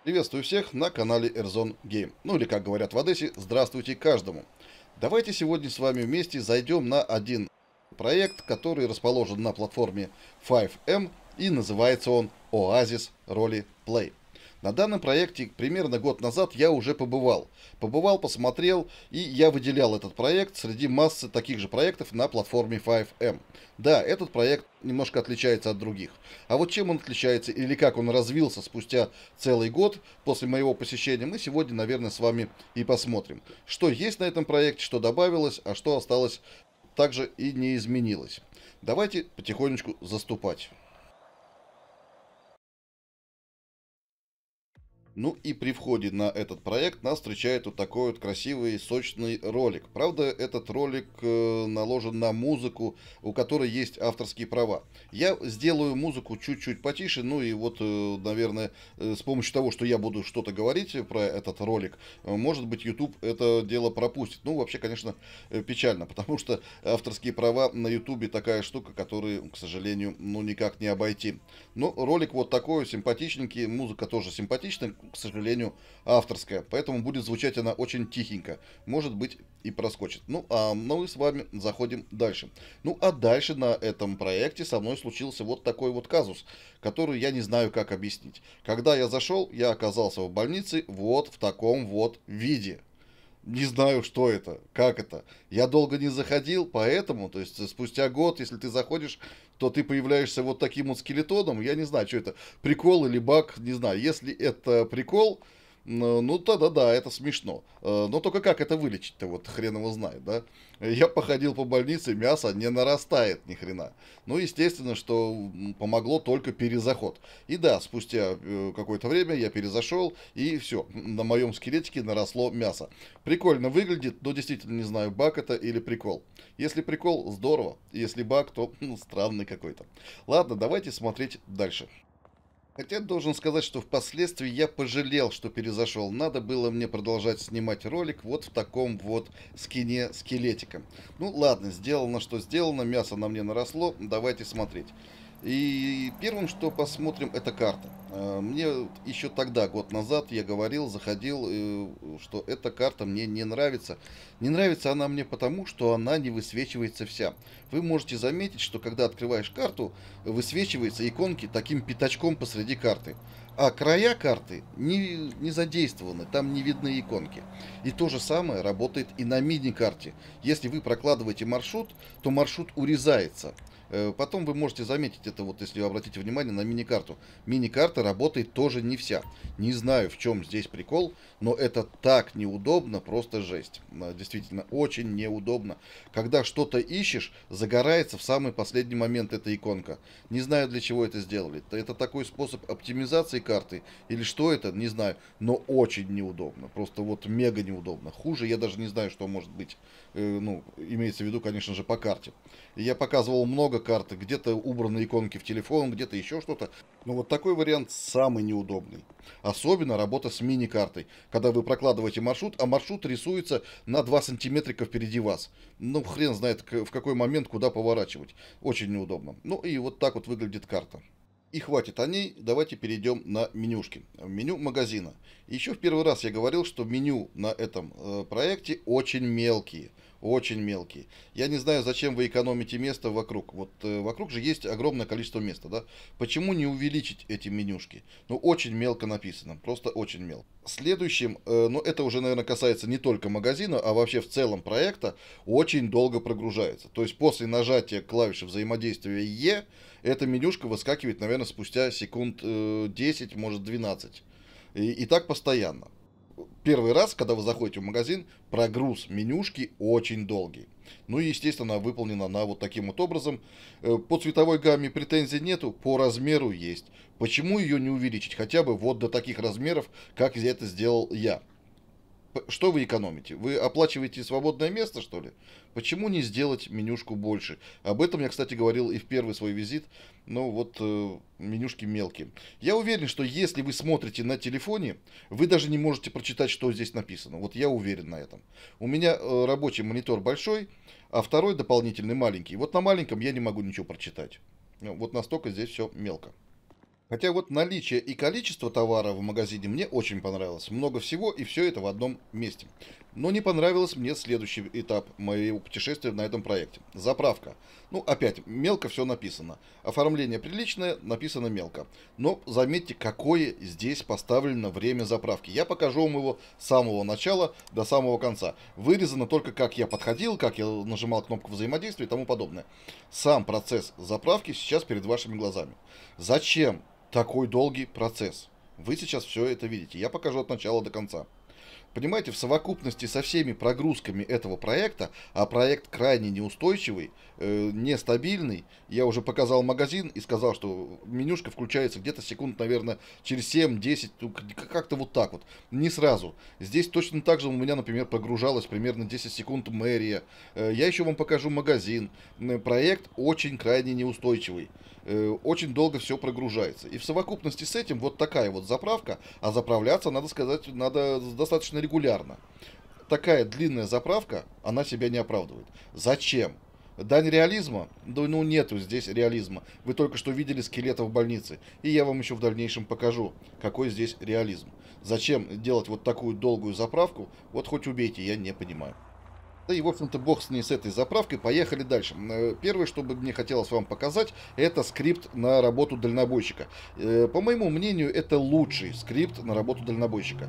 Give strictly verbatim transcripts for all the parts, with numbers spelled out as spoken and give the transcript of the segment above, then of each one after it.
Приветствую всех на канале Airzone Game. Ну или, как говорят в Одессе, здравствуйте каждому. Давайте сегодня с вами вместе зайдем на один проект, который расположен на платформе пять эм и называется он Oasis Roleplay. На данном проекте примерно год назад я уже побывал. Побывал, посмотрел, и я выделял этот проект среди массы таких же проектов на платформе пять эм. Да, этот проект немножко отличается от других. А вот чем он отличается или как он развился спустя целый год после моего посещения, мы сегодня, наверное, с вами и посмотрим. Что есть на этом проекте, что добавилось, а что осталось также и не изменилось. Давайте потихонечку заступать. Ну и при входе на этот проект нас встречает вот такой вот красивый, сочный ролик. Правда, этот ролик э, наложен на музыку, у которой есть авторские права. Я сделаю музыку чуть-чуть потише, ну и вот, э, наверное, э, с помощью того, что я буду что-то говорить про этот ролик, э, может быть, YouTube это дело пропустит. Ну, вообще, конечно, э, печально, потому что авторские права на YouTube такая штука, которую, к сожалению, ну никак не обойти. Но ролик вот такой, симпатичненький, музыка тоже симпатичная, к сожалению, авторская. Поэтому будет звучать она очень тихенько. Может быть и проскочит. Ну, а мы с вами заходим дальше. Ну, а дальше на этом проекте со мной случился вот такой вот казус, который я не знаю, как объяснить. Когда я зашел, я оказался в больнице вот в таком вот виде. Не знаю, что это, как это. Я долго не заходил, поэтому, то есть спустя год, если ты заходишь, то ты появляешься вот таким вот скелетоном. Я не знаю, что это, прикол или баг, не знаю. Если это прикол, ну, ну, тогда да, это смешно. Э, Но только как это вылечить-то, вот хрен его знает, да? Я походил по больнице, мясо не нарастает ни хрена. Ну, естественно, что м, помогло только перезаход. И да, спустя э, какое-то время я перезашел, и все, на моем скелетике наросло мясо. Прикольно выглядит, но действительно не знаю, баг это или прикол. Если прикол, здорово. Если баг, то ну, странный какой-то. Ладно, давайте смотреть дальше. Хотя должен сказать, что впоследствии я пожалел, что перезашел. Надо было мне продолжать снимать ролик вот в таком вот скине скелетиком. Ну ладно, сделано, что сделано, мясо на мне наросло, давайте смотреть. И первым, что посмотрим, это карта. Э, Мне еще тогда, год назад, я говорил, заходил, э, что эта карта мне не нравится. Не нравится она мне потому, что она не высвечивается вся. Вы можете заметить, что когда открываешь карту, высвечиваются иконки таким пятачком посреди карты. А края карты не, не задействованы, там не видны иконки. И то же самое работает и на мини-карте. Если вы прокладываете маршрут, то маршрут урезается. Э, Потом вы можете заметить это, вот если вы обратите внимание на мини-карту. Мини-карта работает тоже не вся. Не знаю, в чем здесь прикол, но это так неудобно, просто жесть. А, Действительно, очень неудобно. Когда что-то ищешь, загорается в самый последний момент эта иконка. Не знаю, для чего это сделали. Это такой способ оптимизации карты или что это, не знаю. Но очень неудобно. Просто вот мега неудобно. Хуже я даже не знаю, что может быть. Э, ну, имеется в виду, конечно же, по карте. Я показывал много карт, где-то убраны иконки в телефон, где-то еще что-то. Но вот такой вариант самый неудобный. Особенно работа с мини-картой, когда вы прокладываете маршрут, а маршрут рисуется на два сантиметрика впереди вас. Ну, хрен знает, к- в какой момент, куда поворачивать. Очень неудобно. Ну и вот так вот выглядит карта. И хватит о ней, давайте перейдем на менюшки. Меню магазина. Еще в первый раз я говорил, что меню на этом э, проекте очень мелкие. Очень мелкие. Я не знаю, зачем вы экономите место вокруг. Вот э, вокруг же есть огромное количество места, да? Почему не увеличить эти менюшки? Ну, очень мелко написано, просто очень мелко. Следующим, э, ну это уже, наверное, касается не только магазина, а вообще в целом проекта, очень долго прогружается. То есть после нажатия клавиши взаимодействия Е, эта менюшка выскакивает, наверное, спустя секунд э, десять, может двенадцать. И, и так постоянно. Первый раз, когда вы заходите в магазин, прогруз менюшки очень долгий. Ну и, естественно, выполнена она вот таким вот образом. Э, По цветовой гамме претензий нету, по размеру есть. Почему ее не увеличить хотя бы вот до таких размеров, как это сделал я? П- Что вы экономите? Вы оплачиваете свободное место, что ли? Почему не сделать менюшку больше? Об этом я, кстати, говорил и в первый свой визит. Но вот э, менюшки мелкие. Я уверен, что если вы смотрите на телефоне, вы даже не можете прочитать, что здесь написано. Вот я уверен на этом. У меня э, рабочий монитор большой, а второй дополнительный маленький. Вот на маленьком я не могу ничего прочитать. Ну, Вот настолько здесь все мелко. Хотя вот наличие и количество товара в магазине мне очень понравилось. Много всего, и все это в одном месте. Но не понравился мне следующий этап моего путешествия на этом проекте. Заправка. Ну, опять, мелко все написано. Оформление приличное, написано мелко. Но заметьте, какое здесь поставлено время заправки. Я покажу вам его с самого начала до самого конца. Вырезано только, как я подходил, как я нажимал кнопку взаимодействия и тому подобное. Сам процесс заправки сейчас перед вашими глазами. Зачем такой долгий процесс? Вы сейчас все это видите. Я покажу от начала до конца. Понимаете, в совокупности со всеми прогрузками этого проекта, а проект крайне неустойчивый, э, нестабильный, я уже показал магазин и сказал, что менюшка включается где-то секунд, наверное, через семь-десять, как-то вот так вот, не сразу. Здесь точно так же у меня, например, прогружалось примерно десять секунд мэрия. Э, я еще вам покажу магазин. Э, проект очень крайне неустойчивый. Очень долго все прогружается. И в совокупности с этим вот такая вот заправка, а заправляться, надо сказать, надо достаточно регулярно. Такая длинная заправка, она себя не оправдывает. Зачем? Дань реализма? Да ну нету здесь реализма. Вы только что видели скелета в больнице. И я вам еще в дальнейшем покажу, какой здесь реализм. Зачем делать вот такую долгую заправку? Вот хоть убейте, я не понимаю. Да и, в общем-то, бог с ней, с этой заправкой. Поехали дальше. Первое, что бы мне хотелось вам показать, это скрипт на работу дальнобойщика. По моему мнению, это лучший скрипт на работу дальнобойщика.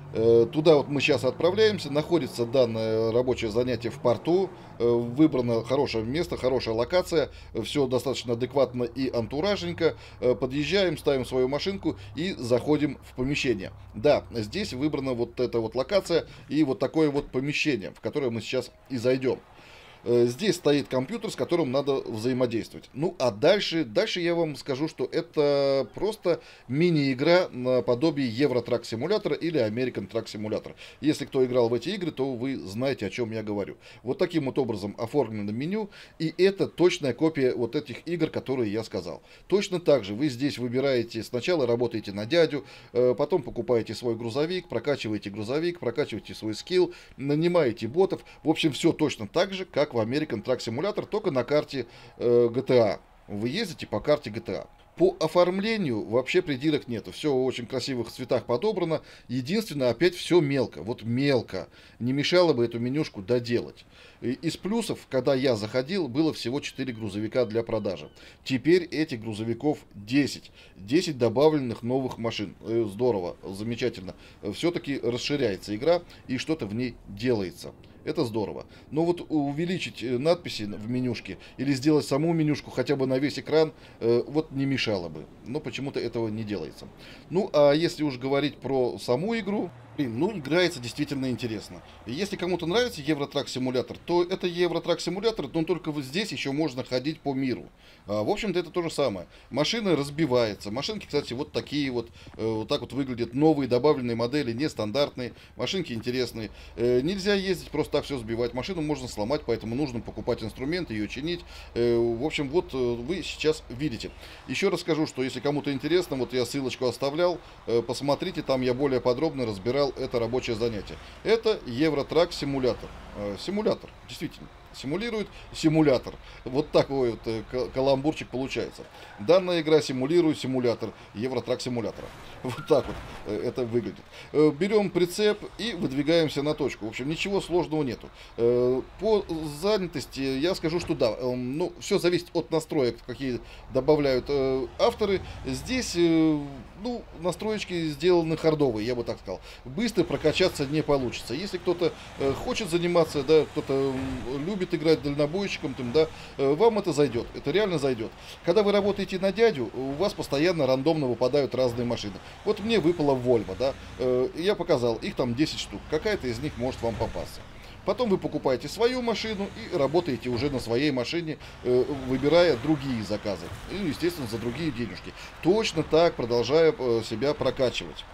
Туда вот мы сейчас отправляемся. Находится данное рабочее занятие в порту. Выбрано хорошее место, хорошая локация. Все достаточно адекватно и антуражненько. Подъезжаем, ставим свою машинку и заходим в помещение. Да, здесь выбрана вот эта вот локация и вот такое вот помещение, в которое мы сейчас и зайдем. Здесь стоит компьютер, с которым надо взаимодействовать. Ну, а дальше, дальше я вам скажу, что это просто мини-игра наподобие Euro Truck Simulator или American Truck Simulator. Если кто играл в эти игры, то вы знаете, о чем я говорю. Вот таким вот образом оформлено меню, и это точная копия вот этих игр, которые я сказал. Точно так же вы здесь выбираете, сначала работаете на дядю, потом покупаете свой грузовик, прокачиваете грузовик, прокачиваете свой скилл, нанимаете ботов. В общем, все точно так же, как в American Truck Simulator, только на карте э, джи ти эй. Вы ездите по карте джи ти эй. По оформлению вообще придирок нету. Все в очень красивых цветах подобрано. Единственное, опять все мелко. Вот мелко. Не мешало бы эту менюшку доделать. И из плюсов, когда я заходил, было всего четыре грузовика для продажи. Теперь этих грузовиков десять. десять добавленных новых машин. Здорово, замечательно. Все-таки расширяется игра и что-то в ней делается. Это здорово. Но вот увеличить надписи в менюшке или сделать саму менюшку хотя бы на весь экран, э, вот не мешало бы. Но почему-то этого не делается. Ну, а если уж говорить про саму игру, блин, ну, играется действительно интересно. Если кому-то нравится Euro Truck Simulator, то это Euro Truck Simulator, но только вот здесь еще можно ходить по миру. А, в общем-то, это то же самое. Машина разбивается. Машинки, кстати, вот такие вот. Э, вот так вот выглядят новые добавленные модели, нестандартные. Машинки интересные. Э, нельзя ездить просто так все сбивать. Машину можно сломать, поэтому нужно покупать инструменты, ее чинить. Э, в общем, вот э, вы сейчас видите. Еще раз скажу, что если кому-то интересно, вот я ссылочку оставлял, э, посмотрите, там я более подробно разбирал это рабочее занятие. Это Euro Truck Simulator. Э, симулятор, действительно. Симулирует симулятор. Вот такой вот э, каламбурчик получается. Данная игра симулирует симулятор Euro Truck Simulator. Вот так вот э, это выглядит. Э, берем прицеп и выдвигаемся на точку. В общем, ничего сложного нету. Э, по занятости я скажу, что да, э, ну, все зависит от настроек, какие добавляют э, авторы. Здесь, э, ну, настроечки сделаны хардовые, я бы так сказал. Быстро прокачаться не получится. Если кто-то э, хочет заниматься, да, кто-то э, любит играть дальнобойщиком, там, да, э, вам это зайдет. Это реально зайдет. Когда вы работаете на дядю, у вас постоянно рандомно выпадают разные машины. Вот мне выпала Volvo, да, э, я показал, их там десять штук. Какая-то из них может вам попасться. Потом вы покупаете свою машину и работаете уже на своей машине, э, выбирая другие заказы. И, естественно, за другие денежки. Точно так продолжая э, себя прокачивать.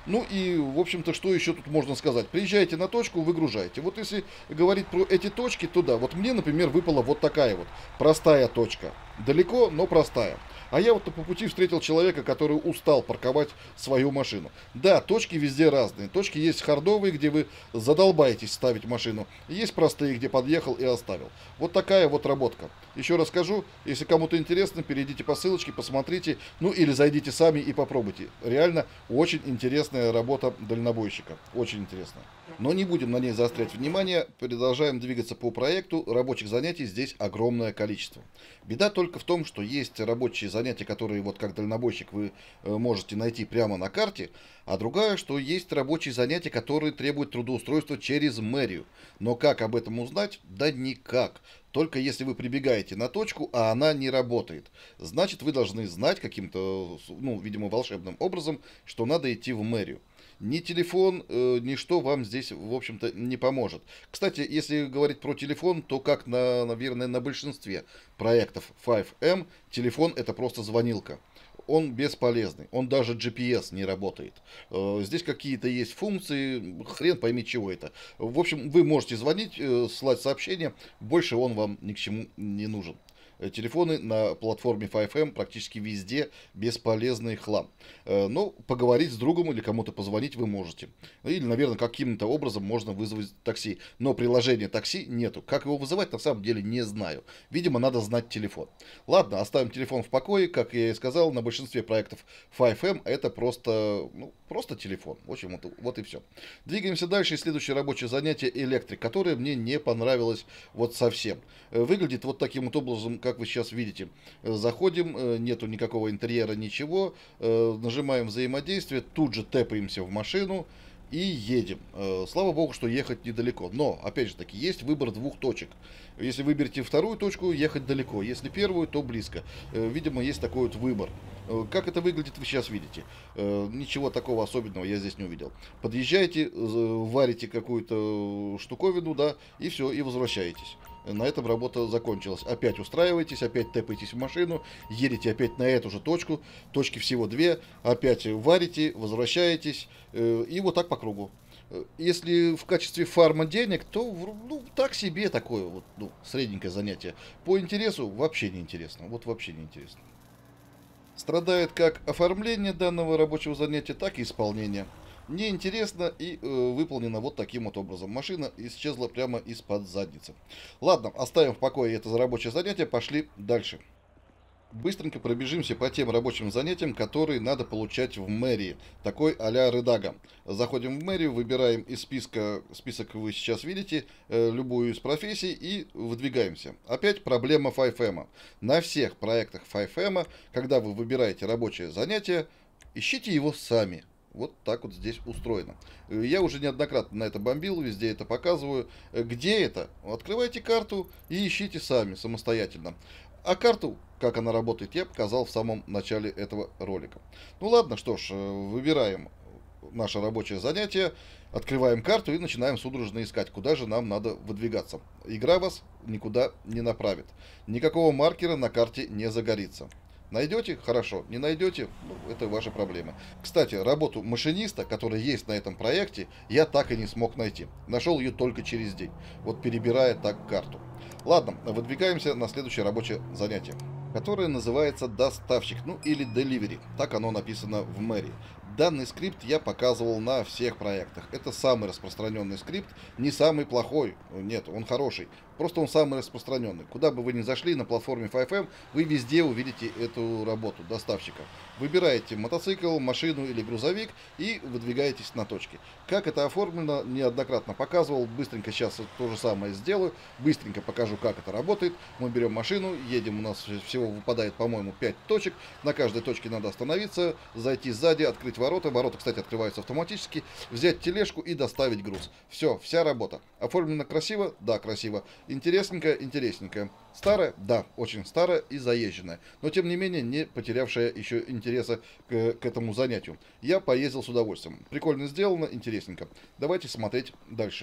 Ну и, в общем-то, что еще тут можно сказать? Приезжаете на точку, выгружаете. Вот если говорить про эти точки, то да, вот мне, например, выпала вот такая вот простая точка. Далеко, но простая. А я вот по пути встретил человека, который устал парковать свою машину. Да, точки везде разные. Точки есть хардовые, где вы задолбаетесь ставить машину. Есть простые, где подъехал и оставил. Вот такая вот работка. Еще раз скажу, если кому-то интересно, перейдите по ссылочке, посмотрите, ну или зайдите сами и попробуйте. Реально очень интересная работа дальнобойщика. Очень интересная. Но не будем на ней заострять внимание, продолжаем двигаться по проекту. Рабочих занятий здесь огромное количество. Беда только в том, что есть рабочие занятия, которые вот как дальнобойщик вы э, можете найти прямо на карте, а другая, что есть рабочие занятия, которые требуют трудоустройства через мэрию. Но как об этом узнать? Да никак. Только если вы прибегаете на точку, а она не работает. Значит, вы должны знать каким-то, ну, видимо, волшебным образом, что надо идти в мэрию. Ни телефон, э, ничто вам здесь, в общем-то, не поможет. Кстати, если говорить про телефон, то как, на, наверное, на большинстве проектов файв эм, телефон это просто звонилка. Он бесполезный, он даже джи пи эс не работает. Э, Здесь какие-то есть функции, хрен пойми чего это. В общем, вы можете звонить, э, слать сообщения, больше он вам ни к чему не нужен. Э, Телефоны на платформе файв эм практически везде бесполезный хлам. Э, Но поговорить с другом или кому-то позвонить вы можете. Или, наверное, каким-то образом можно вызвать такси. Но приложения такси нету. Как его вызывать, на самом деле не знаю. Видимо, надо знать телефон. Ладно, оставим телефон в покое. Как я и сказал, на большинстве проектов файв эм это просто, ну, просто телефон. В общем, вот, вот и все. Двигаемся дальше. И следующее рабочее занятие — электрик, которое мне не понравилось вот совсем. Э, Выглядит вот таким вот образом, как вы сейчас видите. Э, Заходим, э, нету никакого интерьера, ничего. Э, Нажимаем взаимодействие, тут же тэпаемся в машину и едем. Э, Слава богу, что ехать недалеко. Но, опять же таки, есть выбор двух точек. Если выберете вторую точку, ехать далеко. Если первую, то близко. Э, Видимо, есть такой вот выбор. Э, Как это выглядит, вы сейчас видите. Э, Ничего такого особенного я здесь не увидел. Подъезжаете, э, варите какую-то штуковину, да, и все, и возвращаетесь. На этом работа закончилась. Опять устраиваетесь, опять тэпаетесь в машину, едете опять на эту же точку, точки всего две, опять варите, возвращаетесь, э, и вот так по кругу. Э, Если в качестве фарма денег, то вру- ну, так себе такое вот, ну, средненькое занятие. По интересу вообще не интересно. Вот вообще не интересно. Страдает как оформление данного рабочего занятия, так и исполнение. Мне интересно и э, выполнено вот таким вот образом. Машина исчезла прямо из-под задницы. Ладно, оставим в покое это за рабочее занятие, пошли дальше. Быстренько пробежимся по тем рабочим занятиям, которые надо получать в мэрии. Такой а-ля Редага. Заходим в мэрию, выбираем из списка, список вы сейчас видите, э, любую из профессий и выдвигаемся. Опять проблема файв эм. На всех проектах файв эм, когда вы выбираете рабочее занятие, ищите его сами. Вот так вот здесь устроено. Э, Я уже неоднократно на это бомбил, везде это показываю. Э, Где это? Открывайте карту и ищите сами, самостоятельно. А карту, как она работает, я показал в самом начале этого ролика. Ну ладно, что ж, э, выбираем наше рабочее занятие, открываем карту и начинаем судорожно искать, куда же нам надо выдвигаться. Игра вас никуда не направит. Никакого маркера на карте не загорится. Найдете? Хорошо. Не найдете? Ну, это ваши проблемы. Кстати, работу машиниста, которая есть на этом проекте, я так и не смог найти. Нашел ее только через день. Вот перебирая так карту. Ладно, выдвигаемся на следующее рабочее занятие, которое называется доставщик, ну или delivery. Так оно написано в мэрии. Данный скрипт я показывал на всех проектах. Это самый распространенный скрипт, не самый плохой, нет, он хороший. Просто он самый распространенный. Куда бы вы ни зашли на платформе файв эм, вы везде увидите эту работу доставщика. Выбираете мотоцикл, машину или грузовик и выдвигаетесь на точки. Как это оформлено, неоднократно показывал. Быстренько сейчас то же самое сделаю. Быстренько покажу, как это работает. Мы берем машину, едем, у нас всего выпадает, по-моему, пять точек. На каждой точке надо остановиться, зайти сзади, открыть ворота. Ворота, кстати, открываются автоматически. Взять тележку и доставить груз. Все, вся работа. Оформлено красиво? Да, красиво. Интересненькая, интересненькая. Старая? Да, очень старая и заезженная. Но, тем не менее, не потерявшая еще интереса к, к этому занятию. Я поездил с удовольствием. Прикольно сделано, интересненько. Давайте смотреть дальше.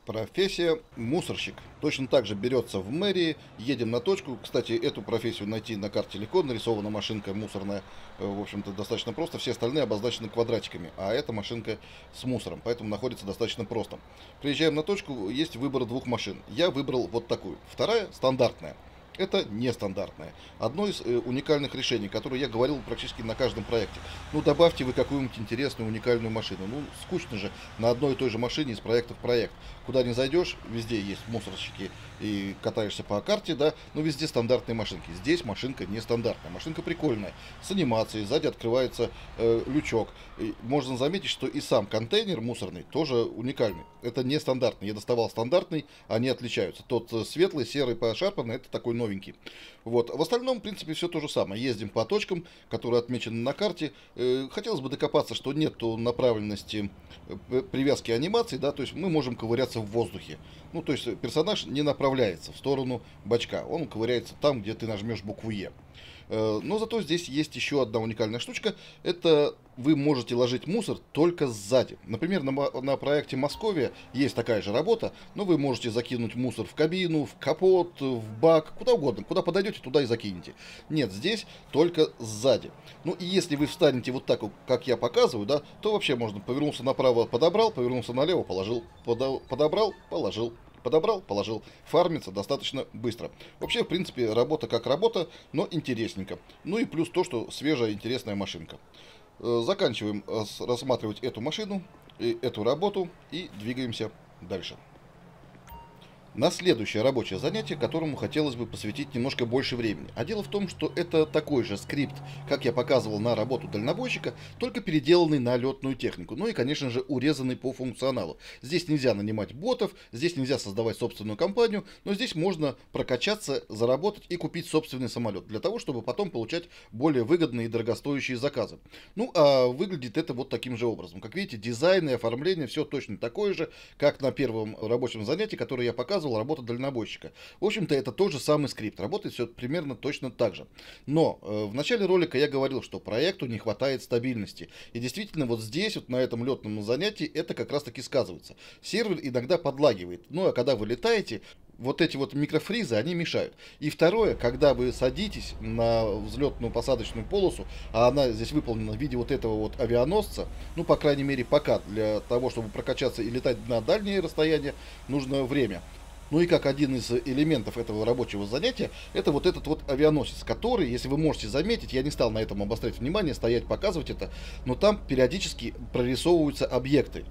Профессия мусорщик. Точно так же берется в мэрии, едем на точку. Кстати, эту профессию найти на карте легко, нарисована машинка мусорная. Э, В общем-то, достаточно просто. Все остальные обозначены квадратиками, а эта машинка с мусором, поэтому находится достаточно просто. Приезжаем на точку, есть выбор двух машин. Я выбрал вот такую. Вторая стандартная. Это нестандартное. Одно из э, уникальных решений, которое я говорил практически на каждом проекте. Ну, добавьте вы какую-нибудь интересную, уникальную машину. Ну, скучно же на одной и той же машине из проекта в проект. Куда ни зайдешь, везде есть мусорщики и катаешься по карте, да, но везде стандартные машинки. Здесь машинка нестандартная. Машинка прикольная, с анимацией, сзади открывается э, лючок. И можно заметить, что и сам контейнер мусорный тоже уникальный. Это нестандартный. Я доставал стандартный, они отличаются. Тот э, светлый, серый, пошарпанный, это такой новенький. Вот. В остальном, в принципе, все то же самое. Ездим по точкам, которые отмечены на карте. Э, хотелось бы докопаться, что нету направленности э, привязки анимации, да, то есть мы можем ковыряться в воздухе. Ну, то есть персонаж не направляется в сторону бачка, он ковыряется там, где ты нажмешь букву Е. Э, Но зато здесь есть еще одна уникальная штучка. Это вы можете ложить мусор только сзади. Например, на, мо- на проекте Московия есть такая же работа, но вы можете закинуть мусор в кабину, в капот, в бак, куда угодно. Куда подойдете, туда и закинете. Нет, здесь только сзади. Ну и если вы встанете вот так, вот, как я показываю, да, то вообще можно повернулся направо, подобрал, повернулся налево, положил, подо- подобрал, положил. Подобрал, положил. Фармится достаточно быстро. Вообще, в принципе, работа как работа, но интересненько. Ну и плюс то, что свежая, интересная машинка. Э, Заканчиваем э, с- рассматривать эту машину, и эту работу и двигаемся дальше. На следующее рабочее занятие, которому хотелось бы посвятить немножко больше времени. А дело в том, что это такой же скрипт, как я показывал на работу дальнобойщика, только переделанный на летную технику. Ну и, конечно же, урезанный по функционалу. Здесь нельзя нанимать ботов, здесь нельзя создавать собственную компанию, но здесь можно прокачаться, заработать и купить собственный самолет, для того, чтобы потом получать более выгодные и дорогостоящие заказы. Ну, а выглядит это вот таким же образом. Как видите, дизайн и оформление все точно такое же, как на первом рабочем занятии, которое я показывал, работа дальнобойщика. В общем-то, это тот же самый скрипт. Работает все примерно точно так же. Но э, в начале ролика я говорил, что проекту не хватает стабильности. И действительно, вот здесь, вот на этом летном занятии, это как раз таки сказывается. Сервер иногда подлагивает. Ну, а когда вы летаете, вот эти вот микрофризы, они мешают. И второе, когда вы садитесь на взлетную посадочную полосу, а она здесь выполнена в виде вот этого вот авианосца, ну, по крайней мере, пока для того, чтобы прокачаться и летать на дальние расстояния, нужно время. Ну и как один из элементов этого рабочего занятия, это вот этот вот авианосец, который, если вы можете заметить, я не стал на этом обострять внимание, стоять, показывать это, но там периодически прорисовываются объекты.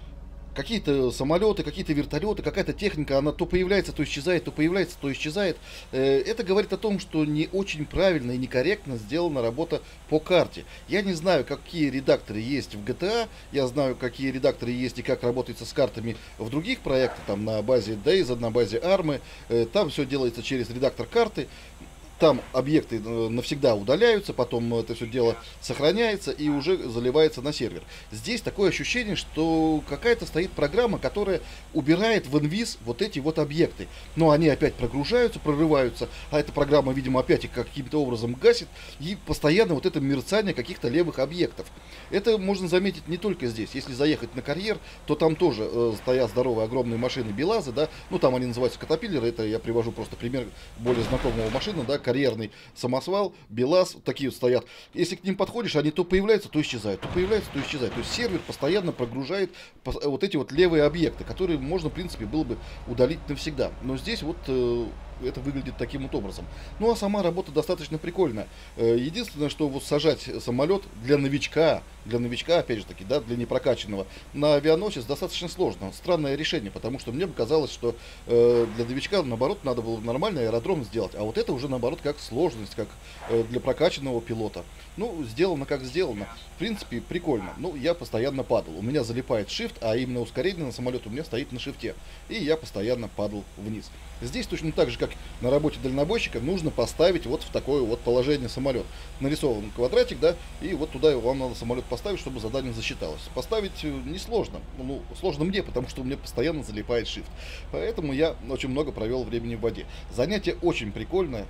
Какие-то самолеты, какие-то вертолеты, какая-то техника, она то появляется, то исчезает, то появляется, то исчезает. Э, Это говорит о том, что не очень правильно и некорректно сделана работа по карте. Я не знаю, какие редакторы есть в джи ти эй, я знаю, какие редакторы есть и как работается с картами в других проектах, там на базе дейза, на базе армы. Э, Там все делается через редактор карты. Там объекты э, навсегда удаляются, потом это все дело сохраняется и уже заливается на сервер. Здесь такое ощущение, что какая-то стоит программа, которая убирает в инвиз вот эти вот объекты. Но они опять прогружаются, прорываются, а эта программа, видимо, опять их каким-то образом гасит, и постоянно вот это мерцание каких-то левых объектов. Это можно заметить не только здесь. Если заехать на карьер, то там тоже э, стоят здоровые огромные машины БелАЗы, да, ну там они называются катапиллеры, это я привожу просто пример более знакомого машины, да, карьерный самосвал, БелАЗ, вот такие вот стоят. Если к ним подходишь, они то появляются, то исчезают, то появляются, то исчезают. То есть сервер постоянно прогружает пос- вот эти вот левые объекты, которые можно, в принципе, было бы удалить навсегда. Но здесь вот э, это выглядит таким вот образом. Ну а сама работа достаточно прикольная. Э, Единственное, что вот сажать самолет для новичка, для новичка, опять же таки, да, для непрокачанного, на авианосец достаточно сложно. Странное решение, потому что мне бы казалось, что э, для новичка, наоборот, надо было нормальный аэродром сделать. А вот это уже, наоборот, как сложность, как э, для прокачанного пилота. Ну, сделано как сделано. В принципе, прикольно. Ну, я постоянно падал. У меня залипает shift, а именно ускорение на самолет у меня стоит на шифте. И я постоянно падал вниз. Здесь точно так же, как на работе дальнобойщика, нужно поставить вот в такое вот положение самолет. Нарисован квадратик, да, и вот туда вам надо самолет поставить, чтобы задание засчиталось. Поставить э, несложно. Ну, сложно мне, потому что у меня постоянно залипает shift. Поэтому я очень много провел времени в воде. Занятие очень прикольное.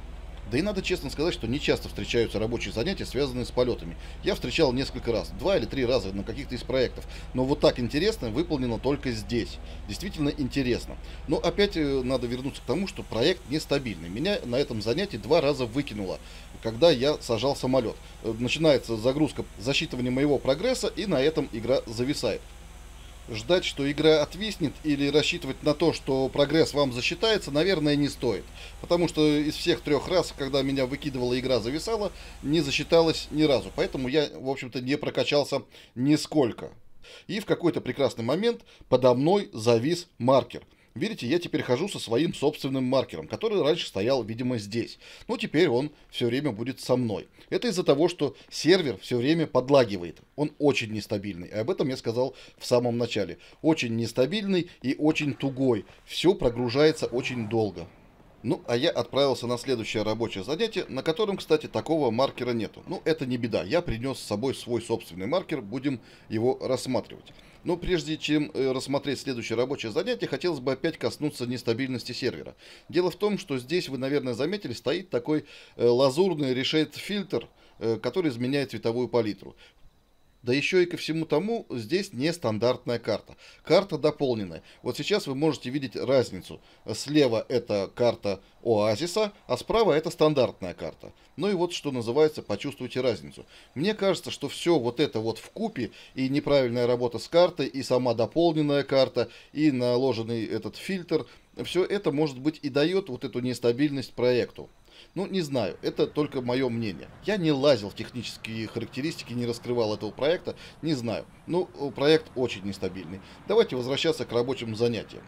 Да и надо честно сказать, что не часто встречаются рабочие занятия, связанные с полетами. Я встречал несколько раз, два или три раза на каких-то из проектов. Но вот так интересно выполнено только здесь. Действительно интересно. Но опять э, надо вернуться к тому, что проект нестабильный. Меня на этом занятии два раза выкинуло, когда я сажал самолет. Э, Начинается загрузка, засчитывание моего прогресса, и на этом игра зависает. Ждать, что игра отвиснет, или рассчитывать на то, что прогресс вам засчитается, наверное, не стоит. Потому что из всех трех раз, когда меня выкидывала игра, зависала, не засчиталась ни разу. Поэтому я, в общем-то, не прокачался нисколько. И в какой-то прекрасный момент подо мной завис маркер. Видите, я теперь хожу со своим собственным маркером, который раньше стоял, видимо, здесь. Но теперь он все время будет со мной. Это из-за того, что сервер все время подлагивает. Он очень нестабильный. И об этом я сказал в самом начале. Очень нестабильный и очень тугой. Все прогружается очень долго. Ну, а я отправился на следующее рабочее занятие, на котором, кстати, такого маркера нету. Ну, это не беда. Я принес с собой свой собственный маркер, будем его рассматривать. Но прежде чем э, рассмотреть следующее рабочее занятие, хотелось бы опять коснуться нестабильности сервера. Дело в том, что здесь, вы, наверное, заметили, стоит такой э, лазурный решейт-фильтр, э, который изменяет цветовую палитру. Да еще и ко всему тому, здесь нестандартная карта. Карта дополненная. Вот сейчас вы можете видеть разницу. Слева это карта оазиса, а справа это стандартная карта. Ну и вот что называется, почувствуйте разницу. Мне кажется, что все вот это вот вкупе, и неправильная работа с картой, и сама дополненная карта, и наложенный этот фильтр, все это, может быть, и дает вот эту нестабильность проекту. Ну, не знаю, это только мое мнение. Я не лазил в технические характеристики, не раскрывал этого проекта, не знаю. Ну, проект очень нестабильный. Давайте возвращаться к рабочим занятиям.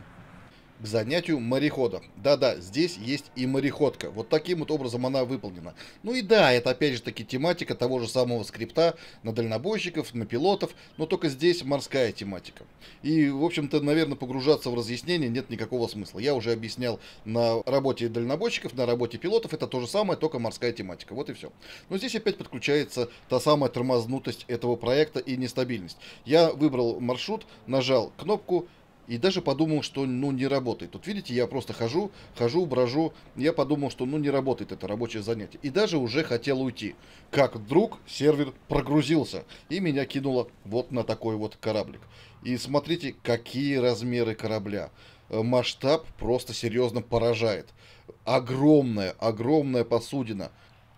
К занятию морехода. Да-да, здесь есть и мореходка. Вот таким вот образом она выполнена. Ну и да, это опять же таки тематика того же самого скрипта на дальнобойщиков, на пилотов, но только здесь морская тематика. И, в общем-то, наверное, погружаться в разъяснение нет никакого смысла. Я уже объяснял на работе дальнобойщиков, на работе пилотов, это то же самое, только морская тематика. Вот и все. Но здесь опять подключается та самая тормознутость этого проекта и нестабильность. Я выбрал маршрут, нажал кнопку, и даже подумал, что ну не работает. Тут видите, я просто хожу, хожу, брожу. Я подумал, что ну не работает это рабочее занятие. И даже уже хотел уйти. Как вдруг сервер прогрузился. И меня кинуло вот на такой вот кораблик. И смотрите, какие размеры корабля. Масштаб просто серьезно поражает. Огромная, огромная посудина.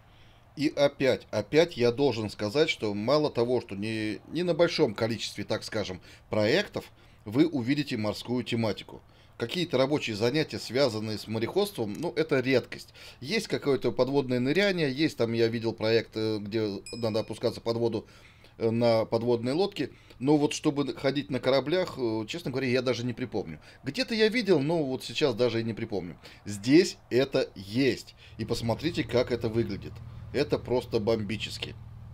И опять, опять я должен сказать, что мало того, что не, не на большом количестве, так скажем, проектов, вы увидите морскую тематику. Какие-то рабочие занятия, связанные с мореходством, ну, это редкость. Есть какое-то подводное ныряние, есть там, я видел проект, где надо опускаться под воду на подводной лодке, но вот чтобы ходить на кораблях, честно говоря, я даже не припомню. Где-то я видел, но вот сейчас даже и не припомню. Здесь это есть. И посмотрите, как это выглядит. Это просто бомбически.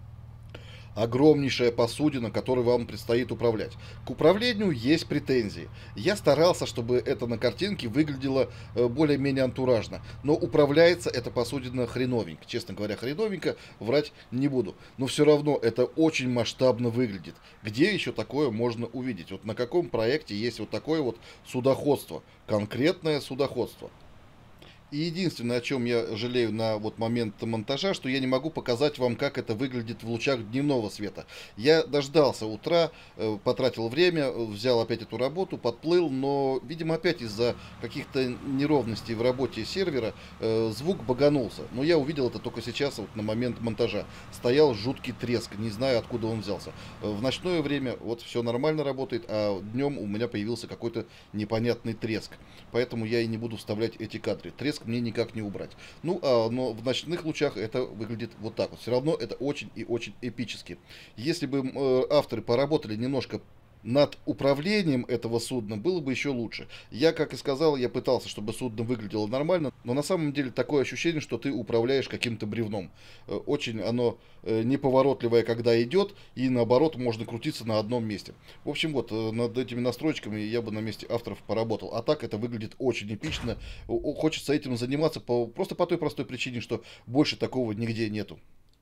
Огромнейшая посудина, которой вам предстоит управлять. К управлению есть претензии. Я старался, чтобы это на картинке выглядело э, более-менее антуражно. Но управляется эта посудина хреновенько. Честно говоря, хреновенько, врать не буду. Но все равно это очень масштабно выглядит. Где еще такое можно увидеть? Вот на каком проекте есть вот такое вот судоходство? Конкретное судоходство. И единственное, о чем я жалею на вот момент монтажа, что я не могу показать вам, как это выглядит в лучах дневного света. Я дождался утра, э, потратил время, взял опять эту работу, подплыл, но, видимо, опять из-за каких-то неровностей в работе сервера э, звук баганулся. Но я увидел это только сейчас, вот на момент монтажа. Стоял жуткий треск, не знаю, откуда он взялся. В ночное время вот все нормально работает, а днем у меня появился какой-то непонятный треск. Поэтому я и не буду вставлять эти кадры. Треск мне никак не убрать. Ну, а, но в ночных лучах это выглядит вот так вот. Все равно это очень и очень эпически. Если бы э, авторы поработали немножко над управлением этого судна, было бы еще лучше. Я, как и сказал, я пытался, чтобы судно выглядело нормально, но на самом деле такое ощущение, что ты управляешь каким-то бревном. Э, Очень оно э, неповоротливое, когда идет, и наоборот можно крутиться на одном месте. В общем, вот, э, над этими настройками я бы на месте авторов поработал. А так это выглядит очень эпично. О- Хочется этим заниматься по, просто по той простой причине, что больше такого нигде нету.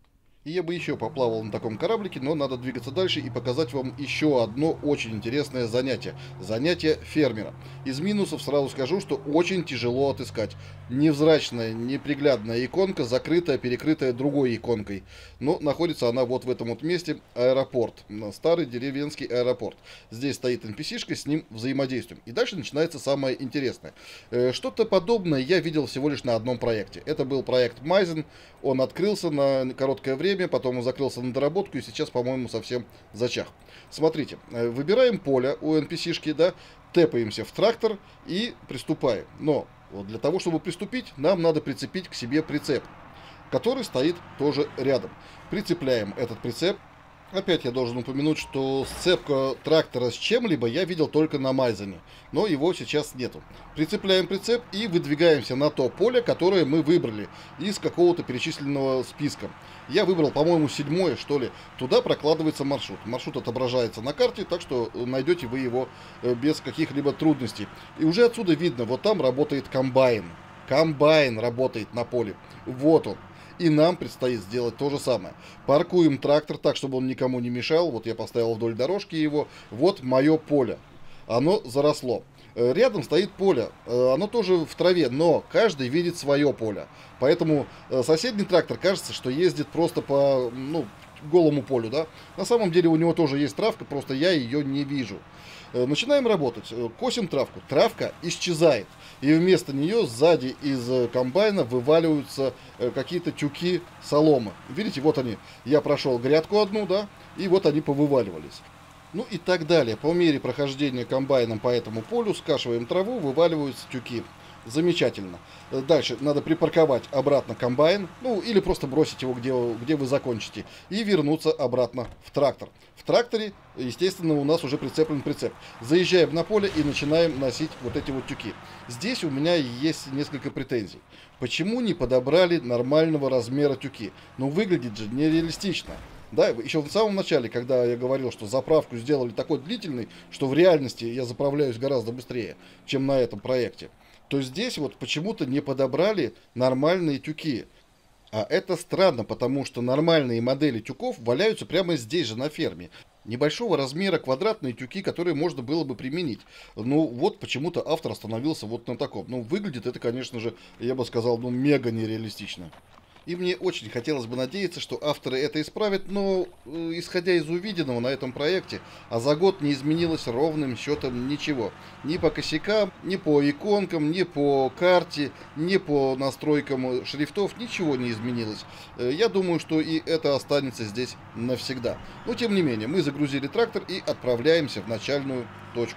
И я бы еще поплавал на таком кораблике, но надо двигаться дальше и показать вам еще одно очень интересное занятие. Занятие фермера. Из минусов сразу скажу, что очень тяжело отыскать. Невзрачная, неприглядная иконка, закрытая, перекрытая другой иконкой. Но находится она вот в этом вот месте, аэропорт. Старый деревенский аэропорт. Здесь стоит эн пи си-шка, с ним взаимодействуем. И дальше начинается самое интересное. Что-то подобное я видел всего лишь на одном проекте. Это был проект Майзен. Он открылся на короткое время, потом он закрылся на доработку и сейчас, по-моему, совсем зачах. Смотрите, выбираем поле у эн пи си-шки, да, тэпаемся в трактор и приступаем. Но вот для того, чтобы приступить, нам надо прицепить к себе прицеп, который стоит тоже рядом. Прицепляем этот прицеп. Опять я должен упомянуть, что сцепка трактора с чем-либо я видел только на Майзене, но его сейчас нету. Прицепляем прицеп и выдвигаемся на то поле, которое мы выбрали из какого-то перечисленного списка. Я выбрал, по-моему, седьмое, что ли. Туда прокладывается маршрут. Маршрут отображается на карте, так что найдете вы его без каких-либо трудностей. И уже отсюда видно, вот там работает комбайн. Комбайн работает на поле. Вот он. И нам предстоит сделать то же самое. Паркуем трактор так, чтобы он никому не мешал. Вот я поставил вдоль дорожки его. Вот мое поле. Оно заросло. Рядом стоит поле. Оно тоже в траве, но каждый видит свое поле. Поэтому соседний трактор кажется, что ездит просто по, ну, голому полю, да. На самом деле у него тоже есть травка, просто я ее не вижу. Начинаем работать. Косим травку. Травка исчезает. И вместо нее сзади из комбайна вываливаются какие-то тюки соломы. Видите, вот они. Я прошел грядку одну, да, и вот они повываливались. Ну и так далее. По мере прохождения комбайном по этому полю скашиваем траву, вываливаются тюки. Замечательно. Дальше надо припарковать обратно комбайн, ну или просто бросить его, где, где вы закончите, и вернуться обратно в трактор. В тракторе, естественно, у нас уже прицеплен прицеп. Заезжаем на поле и начинаем носить вот эти вот тюки. Здесь у меня есть несколько претензий. Почему не подобрали нормального размера тюки? Ну, выглядит же нереалистично. Да, еще в самом начале, когда я говорил, что заправку сделали такой длительной, что в реальности я заправляюсь гораздо быстрее, чем на этом проекте, то здесь вот почему-то не подобрали нормальные тюки. А это странно, потому что нормальные модели тюков валяются прямо здесь же на ферме. Небольшого размера квадратные тюки, которые можно было бы применить. Ну вот почему-то автор остановился вот на таком. Ну выглядит это, конечно же, я бы сказал, ну мега нереалистично. И мне очень хотелось бы надеяться, что авторы это исправят, но э, исходя из увиденного на этом проекте, а за год не изменилось ровным счетом ничего. Ни по косякам, ни по иконкам, ни по карте, ни по настройкам шрифтов, ничего не изменилось. Э, я думаю, что и это останется здесь навсегда. Но тем не менее, мы загрузили трактор и отправляемся в начальную точку.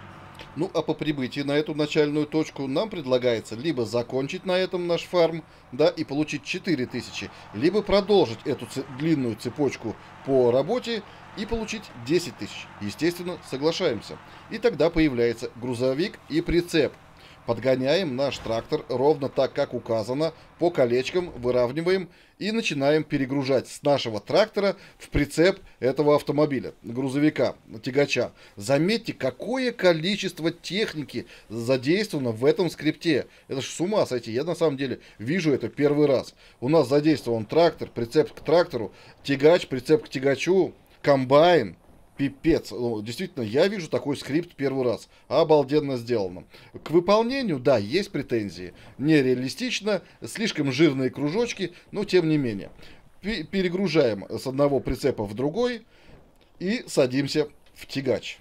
Ну, а по прибытии на эту начальную точку нам предлагается либо закончить на этом наш фарм, да, и получить четыре тысячи, либо продолжить эту ц- длинную цепочку по работе и получить десять тысяч. Естественно, соглашаемся. И тогда появляется грузовик и прицеп. Подгоняем наш трактор ровно так, как указано, по колечкам выравниваем и начинаем перегружать с нашего трактора в прицеп этого автомобиля, грузовика, тягача. Заметьте, какое количество техники задействовано в этом скрипте. Это ж с ума сойти, я на самом деле вижу это первый раз. У нас задействован трактор, прицеп к трактору, тягач, прицеп к тягачу, комбайн. Пипец. Ну, действительно, я вижу такой скрипт первый раз. Обалденно сделано. К выполнению, да, есть претензии. Нереалистично, слишком жирные кружочки, но тем не менее. Перегружаем с одного прицепа в другой и садимся в тягач.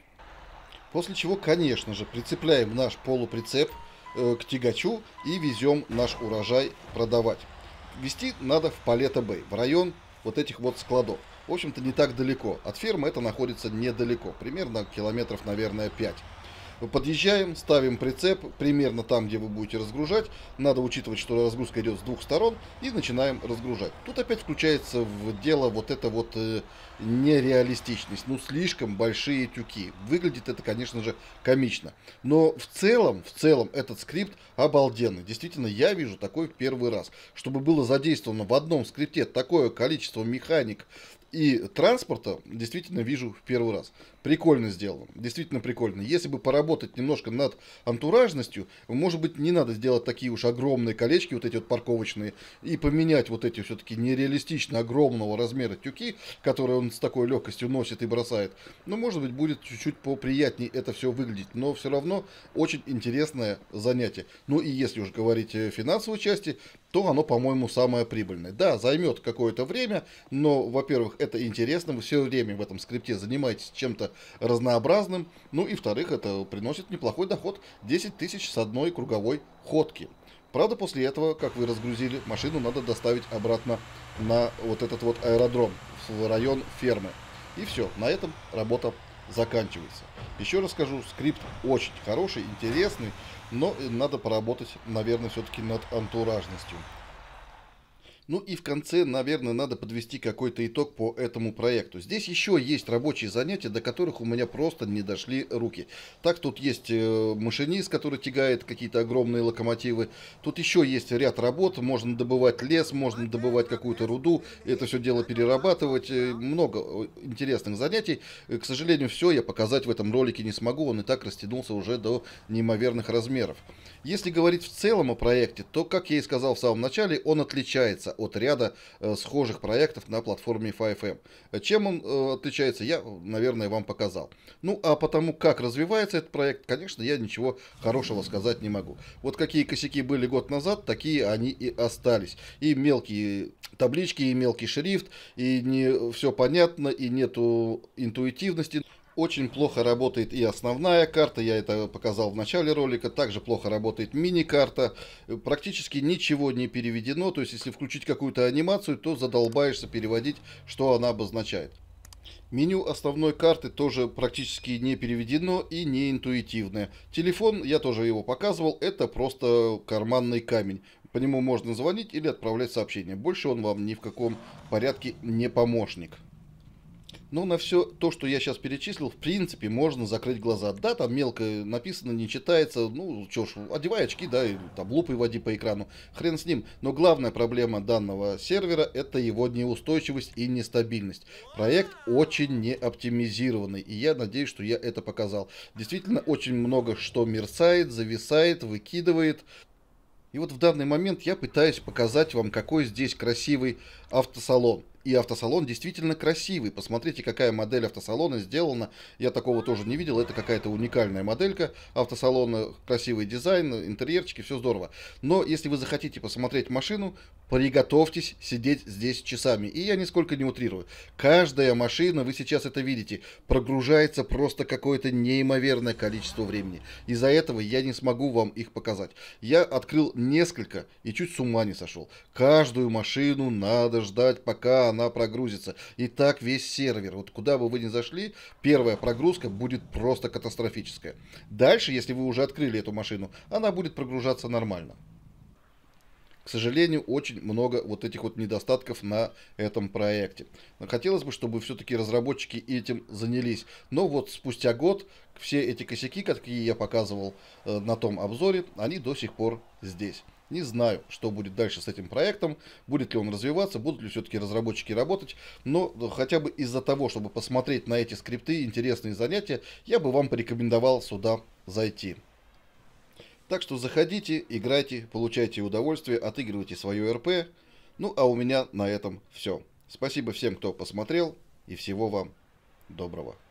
После чего, конечно же, прицепляем наш полуприцеп э, к тягачу и везем наш урожай продавать. Везти надо в Палетто-Бэй, в район вот этих вот складов. В общем-то, не так далеко. От фермы это находится недалеко. Примерно километров, наверное, пять. Подъезжаем, ставим прицеп примерно там, где вы будете разгружать. Надо учитывать, что разгрузка идет с двух сторон. И начинаем разгружать. Тут опять включается в дело вот эта вот э, нереалистичность. Ну, слишком большие тюки. Выглядит это, конечно же, комично. Но в целом, в целом, этот скрипт обалденный. Действительно, я вижу такой в первый раз. Чтобы было задействовано в одном скрипте такое количество механик и транспорта действительно вижу в первый раз. Прикольно сделано, действительно прикольно. Если бы поработать немножко над антуражностью, может быть, не надо сделать такие уж огромные колечки, вот эти вот парковочные, и поменять вот эти все-таки нереалистично огромного размера тюки, которые он с такой легкостью носит и бросает. Но, может быть, будет чуть-чуть поприятнее это все выглядеть. Но все равно очень интересное занятие. Ну и если уж говорить о финансовой части, то оно, по-моему, самое прибыльное. Да, займет какое-то время, но, во-первых, это интересно, вы все время в этом скрипте занимаетесь чем-то разнообразным, ну и, во-вторых, это приносит неплохой доход, десять тысяч с одной круговой ходки. Правда, после этого, как вы разгрузили, машину надо доставить обратно на вот этот вот аэродром, в район фермы. И все, на этом работа заканчивается. Еще раз скажу, скрипт очень хороший, интересный, но надо поработать, наверное, все-таки над антуражностью. Ну и в конце, наверное, надо подвести какой-то итог по этому проекту. Здесь еще есть рабочие занятия, до которых у меня просто не дошли руки. Так, тут есть машинист, который тягает какие-то огромные локомотивы. Тут еще есть ряд работ. Можно добывать лес, можно добывать какую-то руду. Это все дело перерабатывать. Много интересных занятий. К сожалению, все я показать в этом ролике не смогу. Он и так растянулся уже до неимоверных размеров. Если говорить в целом о проекте, то, как я и сказал в самом начале, он отличается от ряда э, схожих проектов на платформе файв эм. Чем он э, отличается, я, наверное, вам показал. Ну, а потому, как развивается этот проект, конечно, я ничего хорошего сказать не могу. Вот какие косяки были год назад, такие они и остались. И мелкие таблички, и мелкий шрифт, и не все понятно, и нету интуитивности. Очень плохо работает и основная карта, я это показал в начале ролика, также плохо работает мини-карта, практически ничего не переведено, то есть если включить какую-то анимацию, то задолбаешься переводить, что она обозначает. Меню основной карты тоже практически не переведено и не интуитивное. Телефон, я тоже его показывал, это просто карманный камень. По нему можно звонить или отправлять сообщения, больше он вам ни в каком порядке не помощник. Ну, на все то, что я сейчас перечислил, в принципе, можно закрыть глаза. Да, там мелко написано, не читается. Ну, что ж, одевай очки, да, и там лупой води по экрану. Хрен с ним. Но главная проблема данного сервера — это его неустойчивость и нестабильность. Проект очень не оптимизированный, и я надеюсь, что я это показал. Действительно, очень много что мерцает, зависает, выкидывает. И вот в данный момент я пытаюсь показать вам, какой здесь красивый автосалон. И автосалон действительно красивый. Посмотрите, какая модель автосалона сделана. Я такого тоже не видел. Это какая-то уникальная моделька автосалона. Красивый дизайн, интерьерчики, все здорово. Но если вы захотите посмотреть машину, приготовьтесь сидеть здесь часами. И я нисколько не утрирую. Каждая машина, вы сейчас это видите, прогружается просто какое-то неимоверное количество времени. Из-за этого я не смогу вам их показать. Я открыл несколько и чуть с ума не сошел. Каждую машину надо ждать, пока она прогрузится. И так весь сервер. Вот куда бы вы ни зашли, первая прогрузка будет просто катастрофическая. Дальше, если вы уже открыли эту машину, она будет прогружаться нормально. К сожалению, очень много вот этих вот недостатков на этом проекте. Хотелось бы, чтобы все-таки разработчики этим занялись. Но вот спустя год все эти косяки, какие я показывал э, на том обзоре, они до сих пор здесь. Не знаю, что будет дальше с этим проектом, будет ли он развиваться, будут ли все-таки разработчики работать, но хотя бы из-за того, чтобы посмотреть на эти скрипты, интересные занятия, я бы вам порекомендовал сюда зайти. Так что заходите, играйте, получайте удовольствие, отыгрывайте свое эр пэ. Ну а у меня на этом все. Спасибо всем, кто посмотрел, и всего вам доброго.